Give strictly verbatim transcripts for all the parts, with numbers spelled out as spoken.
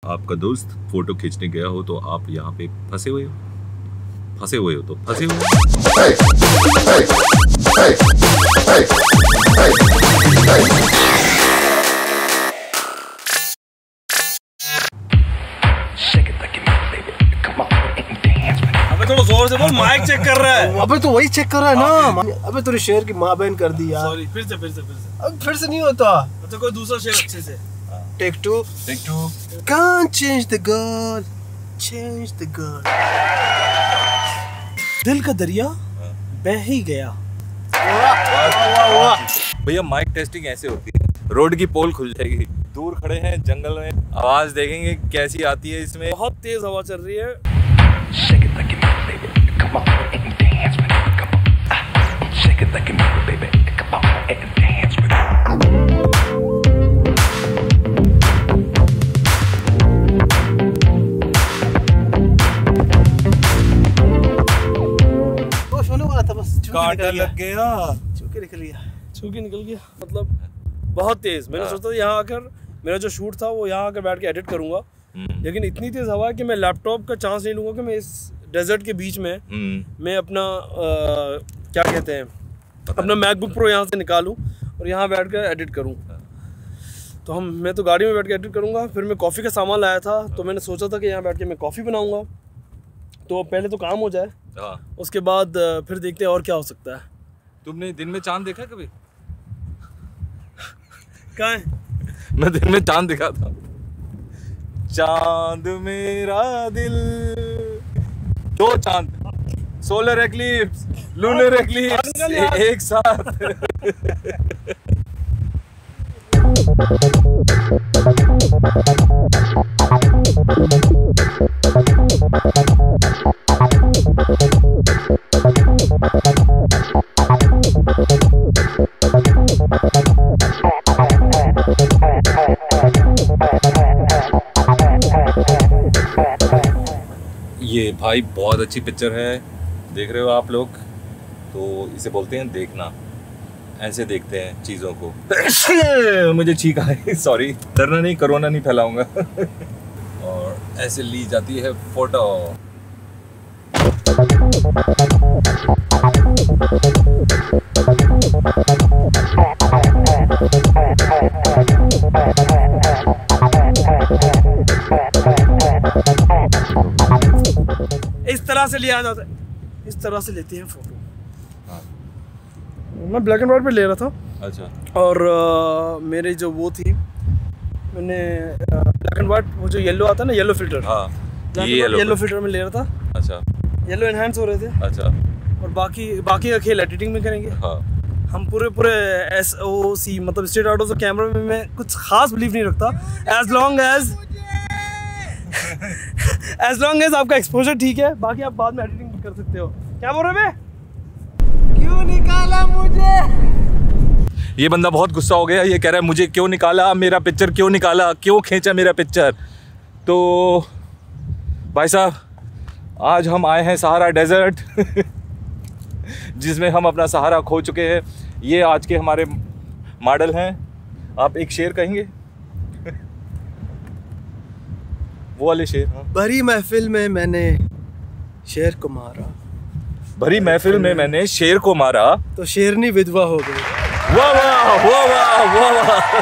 आपका दोस्त फोटो खींचने गया हो तो आप यहाँ पे फंसे हुए हो फंसे हुए हो तो फंसे हुए अबे थोड़ा जोर से बोल, माइक चेक कर रहा है। अबे तो वही चेक कर रहा है ना। अबे तेरे शेर की माँ बहन कर दी यार। सॉरी, फिर से फिर से फिर से अब फिर से नहीं होता। अच्छा कोई दूसरा शेर अच्छे से। Take two take two. Can't change the girl, change the girl. दिल का दरिया बह ही गया। भैया माइक टेस्टिंग ऐसे होती है, रोड की पोल खुल जाएगी, दूर खड़े हैं जंगल में, आवाज देखेंगे कैसी आती है इसमें। बहुत तेज हवा चल रही है। Shake it like you mean it, baby. Come on and dance with it. Come on. Ah, shake it like you mean it, baby. Come on and dance with it. होश होने वाला था बस। कांटा लग गया। चूके निकल गया। छूके निकल गया मतलब बहुत तेज। मैंने सोचा था यहाँ आकर मेरा जो शूट था वो यहाँ आकर बैठ के एडिट करूंगा, लेकिन इतनी तेज हवा है कि मैं लैपटॉप का चांस नहीं लूंगा कि मैं इस डेजर्ट के बीच में मैं अपना आ, क्या कहते हैं अपना मैकबुक प्रो यहाँ से निकालूं और यहाँ बैठ कर एडिट करूं। तो हम मैं तो गाड़ी में बैठ के एडिट करूंगा। फिर मैं कॉफ़ी का सामान लाया था तो मैंने सोचा था कि यहाँ बैठ के मैं कॉफ़ी बनाऊंगा। तो पहले तो काम हो जाए, उसके बाद फिर देखते हैं और क्या हो सकता है। तुमने दिन में चांद देखा कभी? कहाँ है? मैं दिन में चांद देखा था। चांद मेरा दिल, दो चांद, सोलर एक्लिप्स, लूनर एक्लिप्स एक साथ। ये भाई बहुत अच्छी पिक्चर है, देख रहे हो आप लोग? तो इसे बोलते हैं देखना। ऐसे देखते हैं चीज़ों को। मुझे छींक आई, सॉरी। डरना नहीं, कोरोना नहीं फैलाऊंगा। और ऐसे ली जाती है फोटो। इस तरह से लिया जाता है, इस तरह से लेते हैं फोटो। मैं ब्लैक एंड वाइट पे ले रहा था। अच्छा। और आ, मेरे जो वो थी, मैंने ब्लैक एंड वाइट वो जो येलो आता है ना, येलो फिल्टर। हाँ, ये येलो, येलो फिल्टर में ले रहा था। अच्छा। येलो एनहांस हो रहे थे। अच्छा। और बाकी बाकी का खेल एडिटिंग में करेंगे। हाँ। हम पूरे पूरे एस ओ सी मतलब straight out of the camera में मैं कुछ खास बिलीव नहीं रखता। As long as as long as आपका एक्सपोजर ठीक है, बाकी आप बाद में एडिटिंग भी कर सकते हो। क्या बोल रहे हैं? क्यों निकाला मुझे? ये बंदा बहुत गुस्सा हो गया, ये कह रहा है मुझे क्यों निकाला, मेरा पिक्चर क्यों निकाला, क्यों खींचा मेरा पिक्चर। तो भाई साहब, आज हम आए हैं सहारा डेजर्ट जिसमें हम अपना सहारा खो चुके हैं। ये आज के हमारे मॉडल हैं। आप एक शेर कहेंगे? वो वाले शेर। हाँ। भरी महफिल में मैंने शेर को मारा, भरी महफिल में मैंने शेर को मारा तो शेरनी विधवा हो गई। वाह वाह वाह वाह वाह वाह।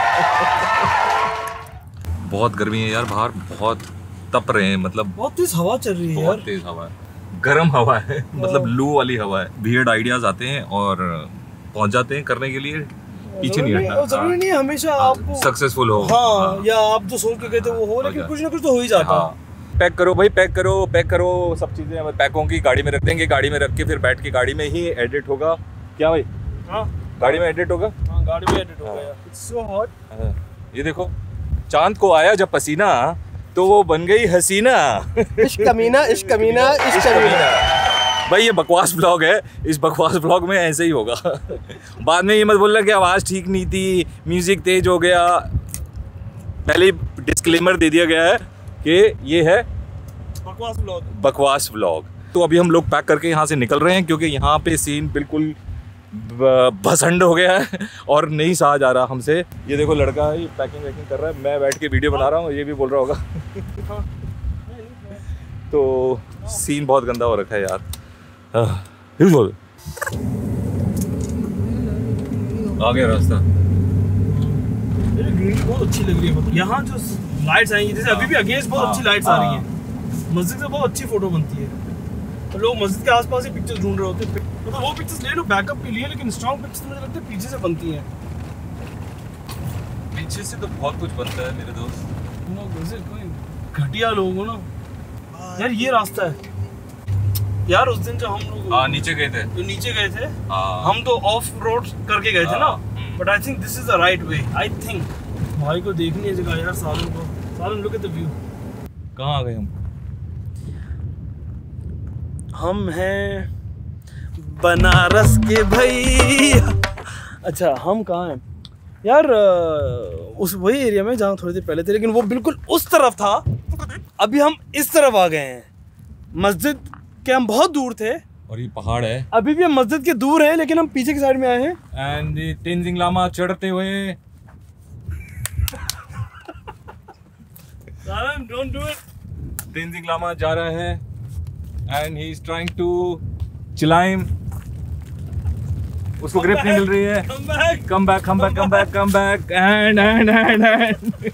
बहुत गर्मी है यार बाहर, बहुत तप रहे हैं, मतलब बहुत तेज हवा चल रही है बहुत यार। तेज हवा है, गर्म हवा है, मतलब लू वाली हवा है। वियर्ड आइडियाज आते हैं और पहुंच जाते हैं करने के लिए, पीछे नहीं हटना। जरूरी नहीं हमेशा आपको सक्सेसफुल हो। हाँ, या आप जो सोच के गए थे वो हो, लेकिन कुछ ना कुछ तो हो ही जाता है। हाँ। पैक करो भाई, पैक करो, पैक करो सब चीजें। पैक होंगी, गाड़ी में रख देंगे, गाड़ी में रख के फिर बैठ के गाड़ी में ही एडिट होगा। क्या भाई? हाँ, गाड़ी में एडिट होगा। हाँ, गाड़ी में एडिट होगा यार। It's so hot. ये देखो, चांद को आया जब पसीना तो वो बन गई हसीना। इश्क कमीना, इश्क कमीना, इश्क कमीना। भाई ये बकवास ब्लॉग है, इस बकवास ब्लॉग में ऐसे ही होगा। बाद में ये मत बोलना कि आवाज़ ठीक नहीं थी, म्यूजिक तेज हो गया। पहले डिस्क्लेमर दे दिया गया है कि ये है बकवास ब्लॉग। बकवास ब्लॉग। तो अभी हम लोग पैक करके यहाँ से निकल रहे हैं क्योंकि यहाँ पे सीन बिल्कुल भसंड हो गया है और नहीं सहा जा रहा हमसे। ये देखो लड़का है, ये पैकिंग वैकिंग कर रहा है, मैं बैठ के वीडियो बना रहा हूँ, ये भी बोल रहा होगा। तो सीन बहुत गंदा हो रखा है यार। बोल आ गया रास्ता। बहुत अच्छी लग रही है यहाँ जो लाइट्स आई हैं, जैसे अभी भी अगेंस्ट बहुत अच्छी लाइट्स आ रही हैं। मस्जिद से बहुत अच्छी फोटो बनती है। तो लोग मस्जिद के आसपास ही पिक्चर्स ढूंढ रहे होते हैं, मतलब वो पिक्चर्स ले लो बैकअप के लिए, लेकिन स्ट्रॉन्ग पिक्चर्स मुझे लगता है पीछे से बनती हैं। पीछे से तो बहुत कुछ बनता है मेरे दोस्त। कोई घटिया लोग हो ना यार। ये रास्ता है यार, उस दिन जो हम लोग हाँ नीचे गए थे, जो नीचे गए थे हाँ। हम तो ऑफ रोड करके गए थे ना, but I think this is the right way. I think भाई को देखनी है जगह यार, सालन को। सालन लुक एट द व्यू। कहाँ आ गए हम? हम हैं बनारस के भैया। अच्छा हम कहाँ हैं यार? उस वही एरिया में जहाँ थोड़ी देर पहले थे, लेकिन वो बिल्कुल उस तरफ था। अभी हम इस तरफ आ गए हैं। मस्जिद के हम बहुत दूर थे और ये पहाड़ है। अभी भी हम मस्जिद के दूर हैं, लेकिन हम पीछे की साइड में आए हैं। एंड तेंजिंग लामा चढ़ते हुए don't do it. Tenzing Lama जा रहा है and he is trying to climb. उसको ग्रिप नहीं मिल रही है। Come back come back come back come back come back and and and and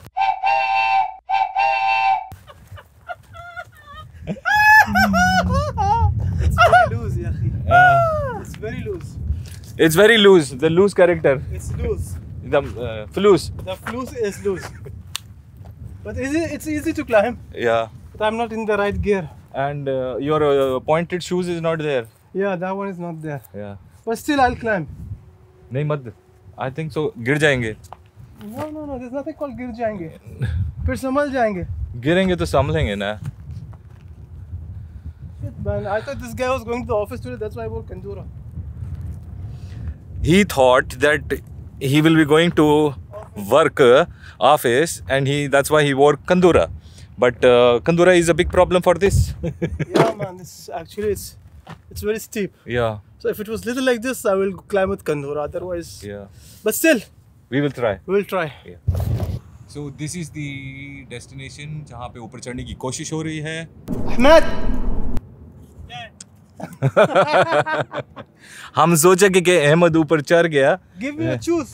loose यार, it's very loose. It's very loose. The loose character. It's loose. The uh, flus. The flus is loose. But is it, it's easy to climb. Yeah. But I'm not in the right gear. And uh, your uh, pointed shoes is not there. Yeah, that one is not there. Yeah. But still, I'll climb. नहीं मत. I think so. गिर जाएंगे. No, no, no. There's nothing called गिर जाएंगे. फिर संभल जाएंगे. गिरेंगे तो संभलेंगे ना. Shit, man. I thought this guy was going to the office today. That's why I wore Kandura. He thought that he will be going to work uh, office and he that's why he wore Kandura. But uh, Kandura is a big problem for this. Yeah, man. This actually it's it's very steep. Yeah. So if it was little like this, I will climb with Kandura. Otherwise, Yeah. but still, We will try. we will try. Yeah. So this is the destination जहाँ पे ऊपर चढ़ने की कोशिश हो रही है. Ahmed. हम सोचे कि, कि अहमद ऊपर चढ़ गया. Give me a choose.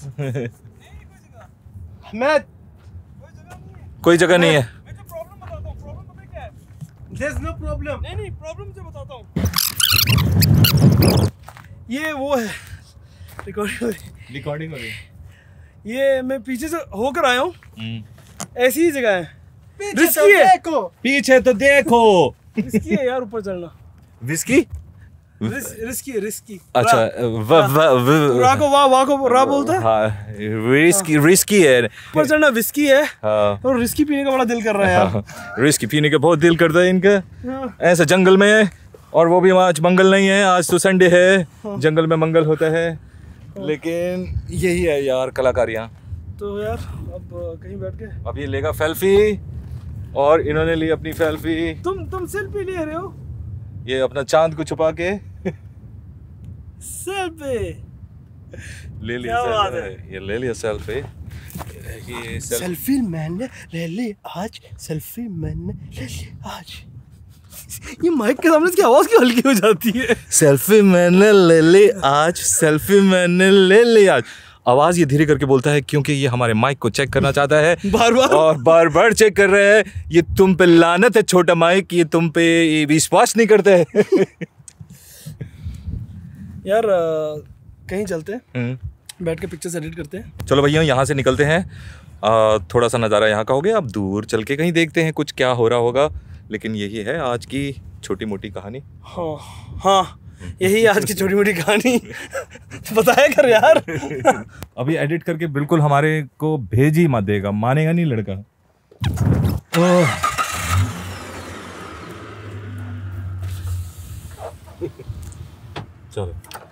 Ahmed. कोई जगह नहीं है. There's no problem. नहीं नहीं प्रॉब्लम से बताता हूँ. ये वो है रिकॉर्डिंग हो रही. रिकॉर्डिंग हो रही. ये मैं पीछे से होकर आया हूँ. ऐसी ही जगह है. रिस्की है. देखो पीछे तो देखो. रिस्की है यार ऊपर चढ़ना. विस्की? रिस्की है रिस्की. अच्छा व व व रा को वाह वाह को रा बोलता है. हाँ रिस्की रिस्की है. ऊपर चढ़ना विस्की है. हाँ. और रिस्की पीने का बड़ा दिल कर रहा है यार. रिस्की पीने का बहुत दिल करता है इनका. ऐसा जंगल में. और वो भी आज मंगल नहीं है, आज तो संडे है. जंगल में मंगल होता है. लेकिन यही है यार कलाकारियाँ. तो यार अब कहीं बैठ के अब ये लेगा सेल्फी और इन्होंने ली अपनी सेल्फी. तुम तुम सेल्फी ले रहे हो. ये अपना चांद को छुपा के सेल्फी ले लिया. क्या बात है? ये ले लिया सेल्फी. ये सेल्फी. सेल्फी मैंने ले ली आज. सेल्फी मैंने ले ली आज. ये माइक के सामने इसकी आवाज क्यों हल्की हो जाती है. सेल्फी मैंने ले ली आज. सेल्फी मैंने ले ली आज. आवाज ये धीरे करके बोलता है क्योंकि ये हमारे माइक को चेक करना चाहता है बार बार और बार बार चेक कर रहे हैं. ये तुम पे लानत है छोटा माइक, ये तुम पे विश्वास नहीं करते है. यार कहीं चलते हैं, बैठ के पिक्चर्स एडिट करते हैं. चलो भैया यहाँ से निकलते हैं. आ, थोड़ा सा नज़ारा यहाँ का हो गया. अब दूर चल के कहीं देखते हैं कुछ क्या हो रहा होगा. लेकिन यही है आज की छोटी मोटी कहानी. हाँ हाँ यही आज की छोटी मोटी कहानी. बताया कर यार. अभी एडिट करके बिल्कुल हमारे को भेज ही मत देगा, मानेगा नहीं लड़का. चलो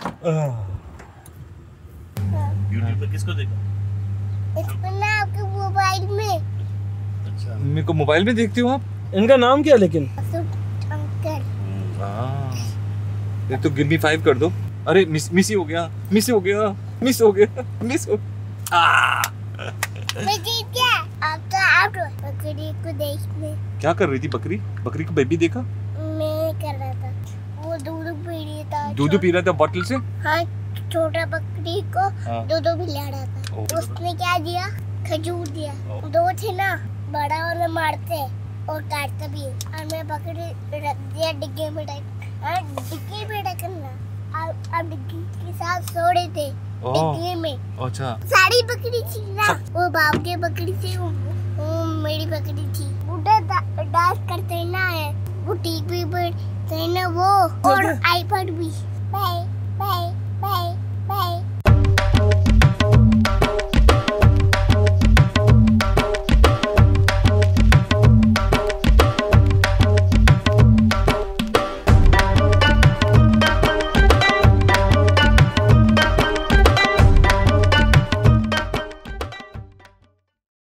यूट्यूब पे किसको देखा? आपके मोबाइल में. अच्छा मेरे को मोबाइल में देखती हूँ आप. इनका नाम क्या है लेकिन? अंकल. हाँ. ये तो गिव मी फाइव कर दो. अरे मिस मिस ही हो गया, मिस हो गया, मिस हो गया, मिस हो आ! मैं जीत गया। अब तो आउट हो। बकरी को देखने क्या कर रही थी बकरी? बकरी को बेबी देखा? मैं कर रहा था, वो दूध पी रही था। दूध पी रहा था बोतल से? हाँ, छोटा बकरी को हाँ। दूध पिला रहा था। ओ। उसने क्या दिया? खजूर दिया। ओ। दो थे ना, बड़ा वाला मारते और काटता भी है। और मैं बकरी रख दिया डिग्गी में टाइप। हाँ, डिग्गी में रखना। अब अब डिग्गी के साथ सो रहे थे डिग्गी में। अच्छा। सारी बकरी थी ना, वो बाप के बकरी थी, वो, वो मेरी बकरी थी। बुढ़ा डांस करते ना है, वो टीवी पर थे ना वो, और आईपैड भी।